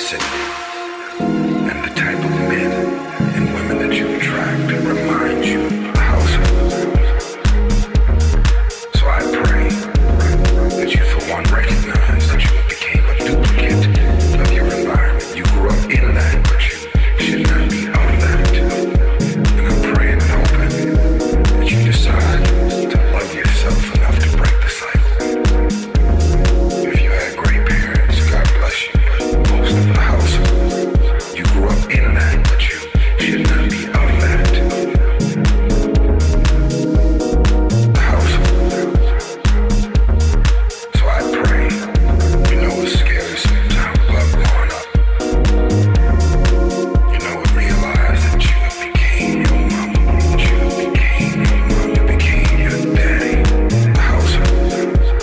vicinity. And the type of men and women that you attract remind you of the household. So I pray that you for one recognize that you became a duplicate of your environment. You grew up in that, but you should not be out of that. And I'm praying and hoping that you decide to love yourself enough to break the cycle. If you had great parents, God bless you, but most of the household, you grew up in that, but you should not be out of that. The household. So I pray, you know it's scary sometimes about growing up. You know it realize that you became your mama, that you became your mom, you became your daddy. The household.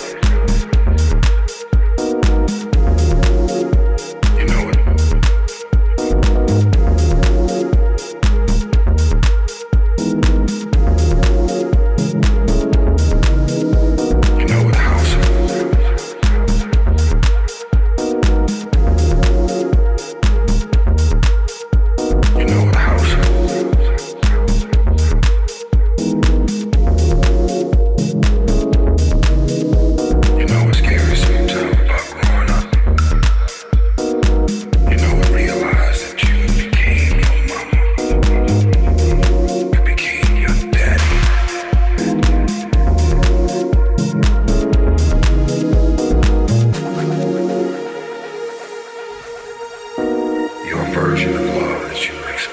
You know it. You know what household. You know what household. You know what's scary sometimes about growing up. You know it realize that you became your mama. You became your daddy. Your version of love that you expect.